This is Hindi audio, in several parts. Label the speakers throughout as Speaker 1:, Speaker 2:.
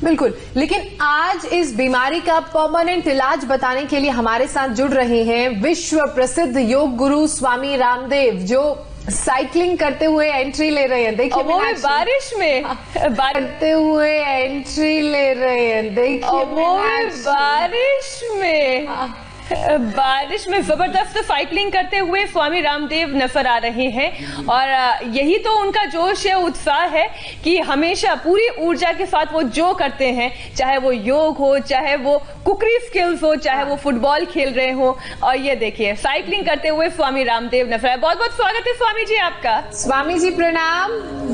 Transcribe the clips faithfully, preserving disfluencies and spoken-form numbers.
Speaker 1: बिल्कुल। लेकिन आज इस बीमारी का परमानेंट इलाज बताने के लिए हमारे साथ जुड़ रहे हैं विश्व प्रसिद्ध योग गुरु स्वामी रामदेव, जो साइकिलिंग करते हुए एंट्री ले रहे हैं। देखिए
Speaker 2: वो भी बारिश में
Speaker 1: करते हुए एंट्री ले रहे हैं। देखिए
Speaker 2: वो भी बारिश में बारिश में जबरदस्त साइकिलिंग करते हुए स्वामी रामदेव नजर आ रहे हैं। और यही तो उनका जोश है, उत्साह है कि हमेशा पूरी ऊर्जा के साथ वो जो करते हैं, चाहे वो योग हो, चाहे वो कुकरी स्किल्स हो, चाहे वो फुटबॉल खेल रहे हो। और ये देखिए साइकिलिंग करते हुए स्वामी रामदेव नजर आए। बहुत बहुत स्वागत है स्वामी जी आपका।
Speaker 1: स्वामी जी प्रणाम।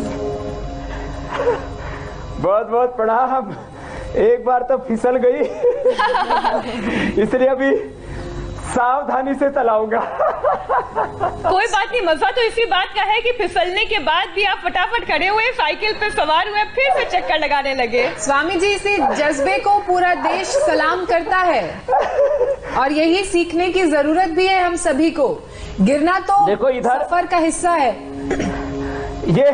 Speaker 3: बहुत बहुत प्रणाम। एक बार तो फिसल गई इसलिए अभी सावधानी से चलाऊंगा।
Speaker 2: कोई बात नहीं, मजा तो इसी बात का है कि फिसलने के बाद भी आप फटाफट खड़े हुए, साइकिल पे सवार हुए, फिर से चक्कर लगाने लगे।
Speaker 1: स्वामी जी, इसी जज्बे को पूरा देश सलाम करता है और यही सीखने की जरूरत भी है हम सभी को। गिरना तो
Speaker 3: देखो इधर
Speaker 1: सफर का हिस्सा है।
Speaker 3: ये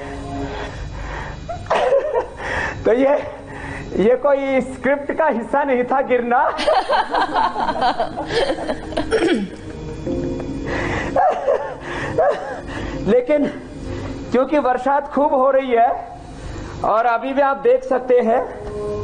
Speaker 3: तो ये ये कोई स्क्रिप्ट का हिस्सा नहीं था गिरना। लेकिन क्योंकि बरसात खूब हो रही है और अभी भी आप देख सकते हैं